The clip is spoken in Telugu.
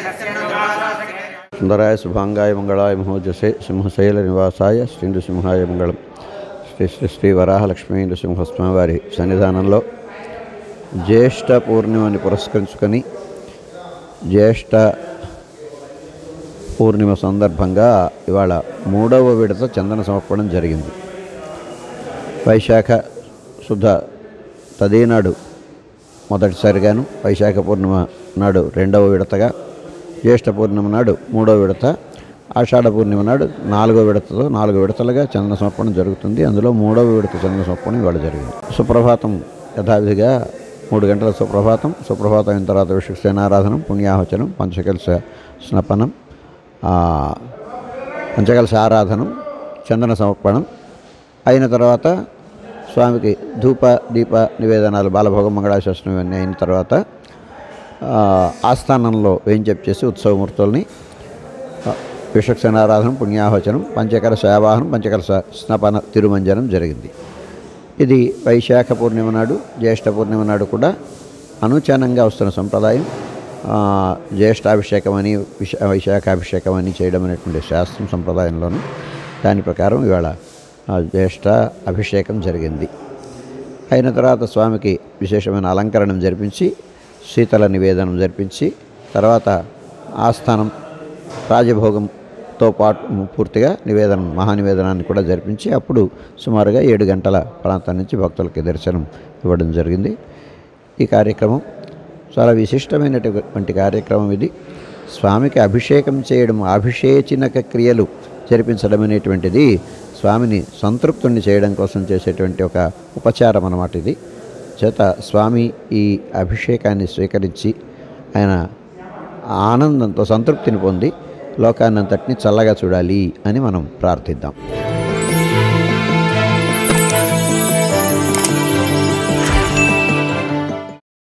సుందరాయ శుభాంగాయ మంగళాయ మహోజసే సింహశైల నివాసాయ శ్రీ నృసింహాయ మంగళం. శ్రీ శ్రీ శ్రీ వరాహలక్ష్మీ నృసింహస్వామి వారి సన్నిధానంలో జ్యేష్ఠ పూర్ణిమని పురస్కరించుకొని జ్యేష్ఠ పూర్ణిమ సందర్భంగా ఇవాళ 3వ విడత చందన సమర్పణం జరిగింది. వైశాఖ శుద్ధ తదేనాడు మొదటిసారిగాను, వైశాఖ పూర్ణిమ నాడు 2వ విడతగా, జ్యేష్ఠ పూర్ణిమ నాడు 3వ విడత, ఆషాఢ పూర్ణిమ నాడు 4వ విడతతో 4 విడతలుగా చందన సమర్పణం జరుగుతుంది. అందులో 3వ విడత చందన సమర్పణం ఇవాళ జరిగింది. సుప్రభాతం యథావిధిగా 3 గంటల సుప్రభాతం అయిన తర్వాత విషుక్సేనారాధనం, పుణ్యాహవచనం, పంచకలశ స్నపనం, పంచకలశ ఆరాధనం, చందన సమర్పణం అయిన తర్వాత స్వామికి ధూప దీప నివేదనాలు, బాలభోగం, మంగళాశాసనం ఇవన్నీ అయిన తర్వాత ఆస్థానంలో వేంచేపు చేసి ఉత్సవమూర్తుల్ని విషుక్సేనారాధనం, పుణ్యాహవచనం, పంచకలశ ఆవాహనం, పంచకలశ స్నపన తిరుమంజనం జరిగింది. ఇది వైశాఖ పూర్ణిమ నాడు, జ్యేష్ఠ పూర్ణిమ నాడు కూడా అనుచానంగా వస్తున్న సంప్రదాయం. జ్యేష్ఠాభిషేకం అని, వైశాఖాభిషేకం అని చేయడం అనేటువంటి శాస్త్రం సంప్రదాయంలోనూ. దాని ప్రకారం ఇవాళ జ్యేష్ఠ అభిషేకం జరిగింది. అయిన తర్వాత స్వామికి విశేషమైన అలంకరణం జరిపించి, శీతల నివేదనం జరిపించి, తర్వాత ఆస్థానం రాజభోగంతో పాటు పూర్తిగా నివేదనం, మహానివేదనాన్ని కూడా జరిపించి అప్పుడు సుమారుగా 7 గంటల ప్రాంతం నుంచి భక్తులకి దర్శనం ఇవ్వడం జరిగింది. ఈ కార్యక్రమం చాలా విశిష్టమైనటువంటి కార్యక్రమం. ఇది స్వామికి అభిషేకం చేయడం, అభిషేచనక క్రియలు జరిపించడం అనేటువంటిది స్వామిని సంతృప్తుణ్ణి చేయడం కోసం చేసేటువంటి ఒక ఉపచారం అన్నమాట. ఇది చేత స్వామి ఈ అభిషేకాన్ని స్వీకరించి ఆయన ఆనందంతో సంతృప్తిని పొంది లోకాన్నంతటిని చల్లగా చూడాలి అని మనం ప్రార్థిద్దాం.